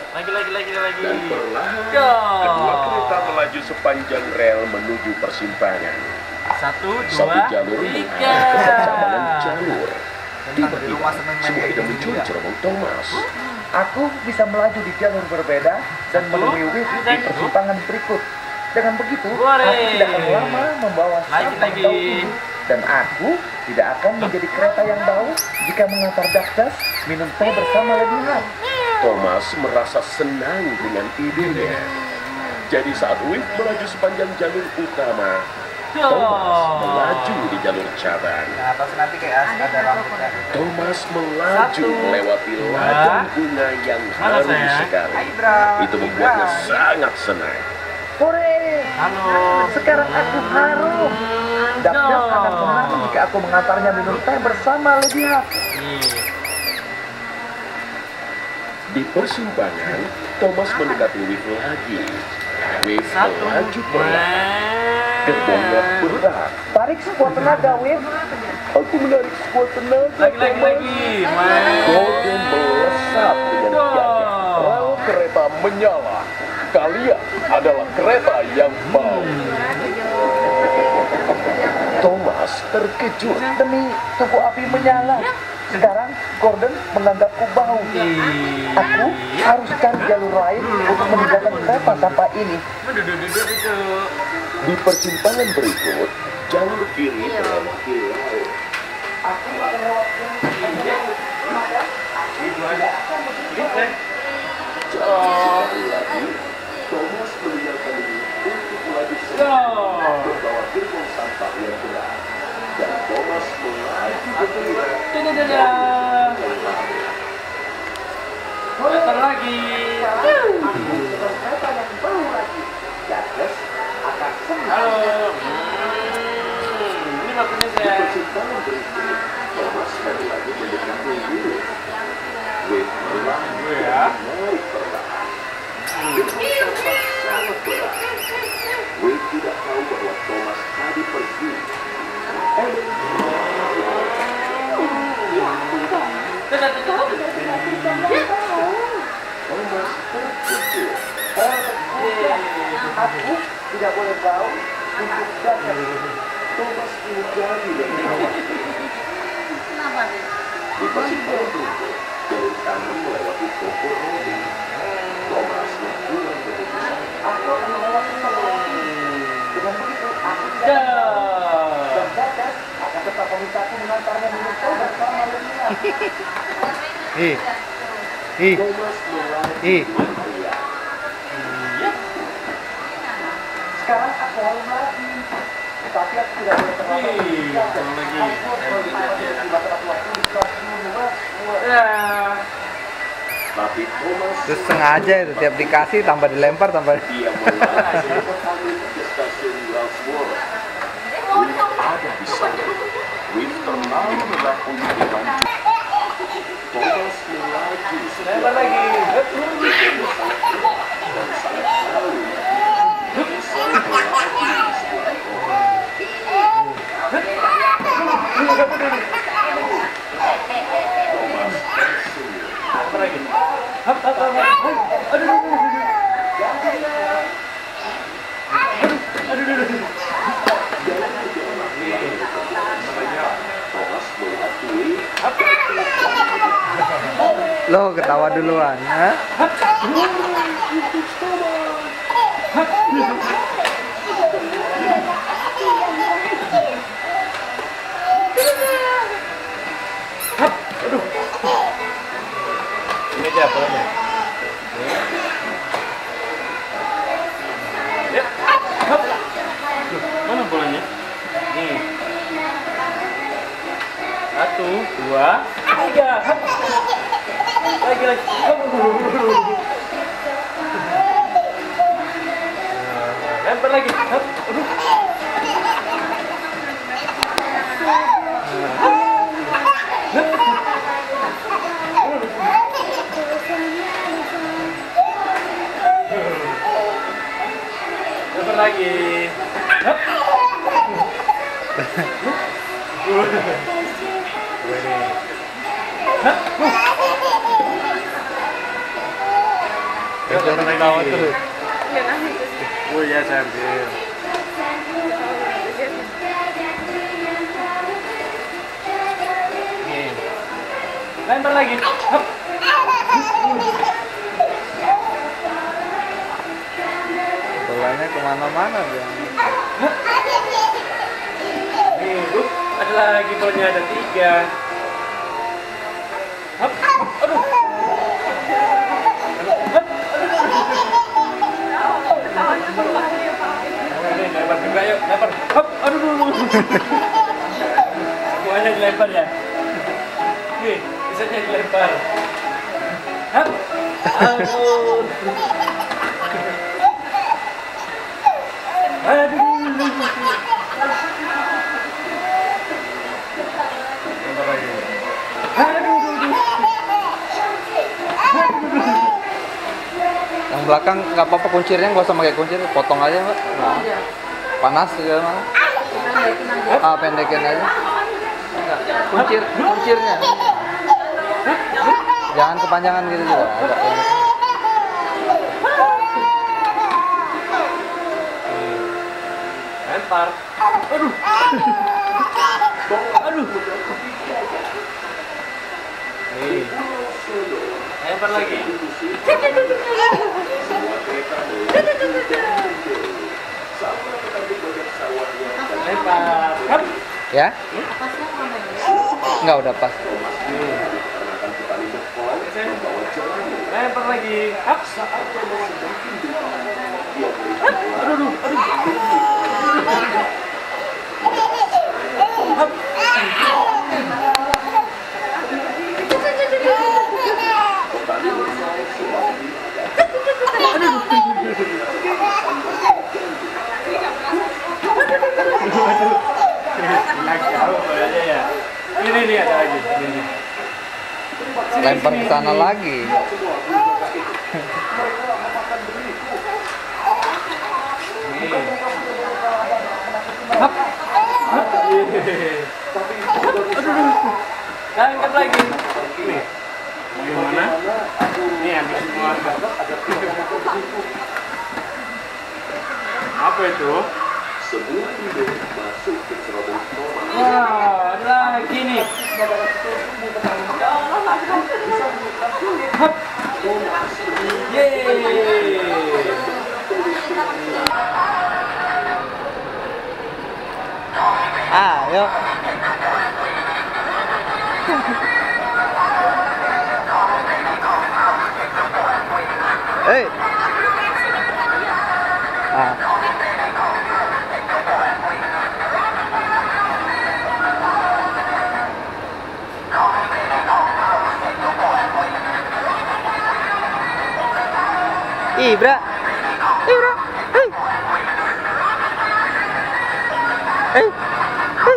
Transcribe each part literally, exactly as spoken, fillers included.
Lagi, lagi, lagi, lagi. Dan perlahan Go. kedua kereta melaju sepanjang rel menuju persimpangan. Satu, Satu dua, jalur tiga. kesecabangan jalur. Tiba-tiba seneng main semua kayak tidak gini muncul juga. cerobong Thomas. Aku bisa melaju di jalur berbeda dan menemui Wif di persimpangan berikut. Dengan begitu, Boleh. aku tidak akan lama membawa Lagi, sampah lagi. bau ini. Dan aku tidak akan menjadi kereta yang bau jika mengantar Dakdas minum teh bersama Leningrad. Thomas merasa senang dengan idenya. Jadi saat Wif melaju sepanjang jalur utama, Thomas melaju di jalur cabang. Nah, atas nanti kayak ada rambutnya. Thomas melaju Satu, melewati dua. ladang bunga yang Mana, harum sayang? sekali. Hai, Bro. Itu membuatnya Hai. sangat senang. Hore! Halo. Sekarang aku harum. Dakdas akan senang jika aku mengantarnya minum teh bersama Leningrad. Nih. Di persimpangan, Thomas mendekati Wif lagi. Wif Satu, melaju dua. perlahan. Gerbongnya berat. Tarik sekuat tenaga, Wif. Aku menarik sekuat tenaga. Lagi, lagi, Thomas. lagi. Main. Gordon melesat dengan Go. gagah. Rel kereta menyala. Kalian adalah kereta yang bau. Thomas terkejut. Demi tungku api menyala. Sekarang Gordon menganggapku bau. Aku harus cari jalur lain untuk meninggalkan kereta sampah ini. Duduk, duduk, duduk, duduk. Di persimpangan berikut, jalur kiri berlari ke laut. Jauh lagi, Thomas meninggalkan diri untuk melaju semangat membawa gerbong sampah yang berat. Dan Thomas melaju bergembira. Dadah, dadah. Datang lagi. Kereta yang bau lagi. Dakdas akan senang. Halo. Hmm, ini waktunya Di saya. persimpangan berikut, Thomas sekali lagi mendekati Wif. Wif melaju Gue ya. naik perlahan. Gerbong sampah sangat berat. Wif tidak tahu bahwa Thomas tadi pergi. Dadah, dadah. Thomas terkejut. Aku tidak boleh bau untuk Dakdas. Thomas menjadi dan di persimpangan berikut, jalur kanan melewati toko roti. Thomas yang pulang memutuskan Aku akan melewati toko roti. Dengan begitu, aku tidak Dah. dan Dakdas akan tetap memintaku mengantarnya minum teh bersama Leningrad. Ih. Ih. Thomas melaju Ih. pria. Sekarang aku harus lagi. Tapi aku tidak boleh terlambat. Ih, kalau lagi. Aku harus di batas waktu di kelas dua. Ya. Tapi Thomas Terus sengaja itu tiap dikasih tambah dilempar tambah. dia melaju beralih ke stasiun Ralsworth. Wif ada di sana. Wif terlalu lelah untuk dilanjut. Thomas melaju Lempar lagi. dan sangat tahu bisa melaju di sebuah pohon. Thomas tersenyum. Lempar lagi. Hap, hap, hap, hap. Aduh, aduh, aduh, aduh. Aduh, aduh, aduh. Thomas melihat Wif Lo ketawa duluan, ha? Ini aja bolanya. Ya. Hap. Loh, mana bolanya? Nih. Satu, dua, tiga. Hap. Lagi lagi. Hap. Nah, lempar lagi. Hap. Aduh. Lempar lagi. Hap. Jangan ketawa terus. Oh ya saya ambil. Nih. Lempar lagi. Hop. Bolanya kemana-mana dia. Nih, Buk. Ada lagi bolanya, ada tiga. Hop. Aduh. Lempar juga yuk, lempar. Hop, aduh, aduh, aduh. Semuanya dilempar ya. Nih, bisanya dilempar. Hop, aduh. Aduh. Lempar lagi. Aduh, aduh. Yang belakang nggak apa-apa kuncirnya, nggak usah pakai kuncir, potong aja mbak. Nah, panas segala macam. Ah, pendekin aja. Kuncir, kuncirnya. Jangan kepanjangan gitu juga. Agak pendek. Lempar. Aduh. Aduh. Nih. Lempar lagi. Lempar. Hop. Ya? Nggak, udah pas. Lempar lagi. Hop. Aduh, aduh, aduh. Hop. Ini nih ada lagi. Ini. Lempar ke sana lagi. Nih. Hop. Hop. Aduh. Angkat lagi. Nih. Gimana? Nih ambil semua. Apa itu? Sebuah ide masuk ke cerobong tomat. Wah, ada lagi nih. Hop. Yeay. Ah, yuk. Hei. Ah. Ih, bra. Ih, bra. Hei. Hei. Hei.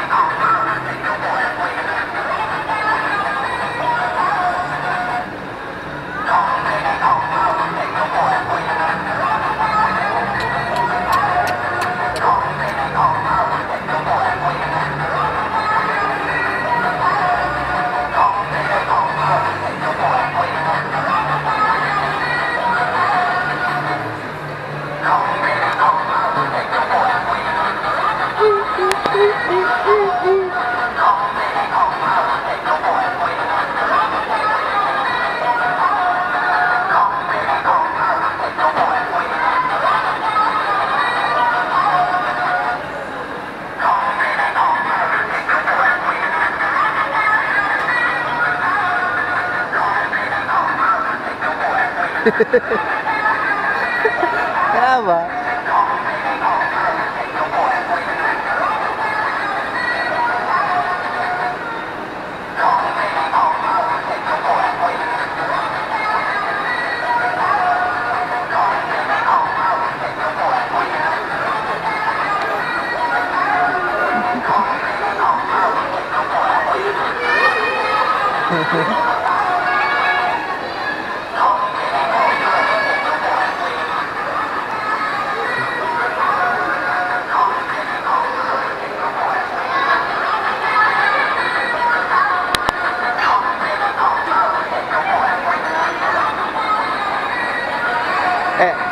Kenapa?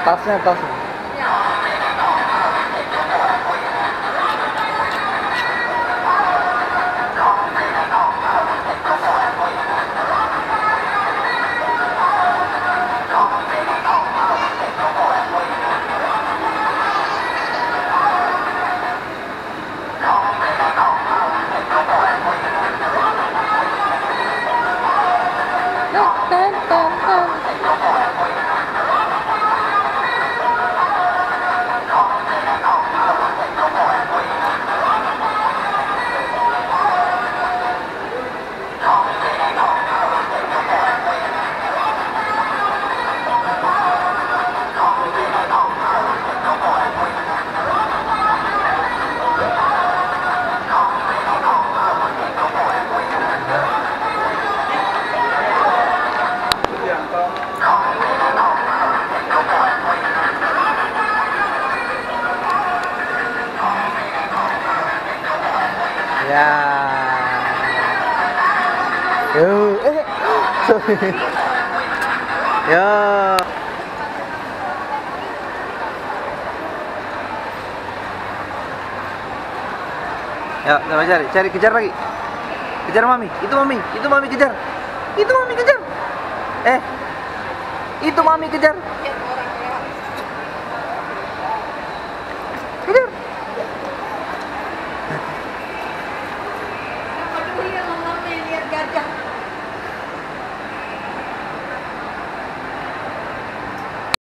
tasnya, tasnya. Ya. Yo, eh. Sorry. Ya. Ya, coba cari, cari, kejar lagi. Kejar mami, itu mami, itu mami kejar. Itu mami kejar. Eh. Itu mami kejar.